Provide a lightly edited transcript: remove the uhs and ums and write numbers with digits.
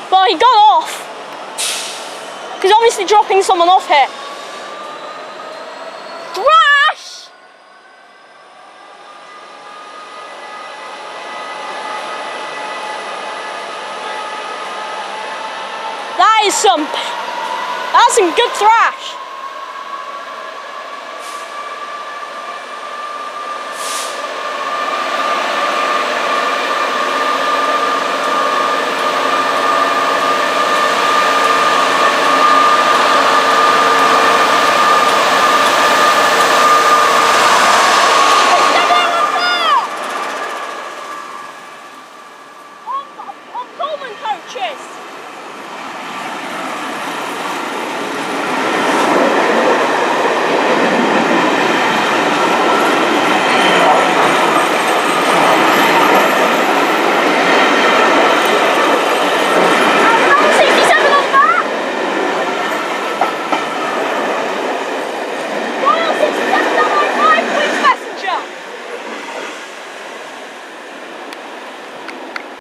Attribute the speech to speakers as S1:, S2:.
S1: Well, he got off. He's obviously dropping someone off here. Crash! That's some good thrash. On Pullman coaches.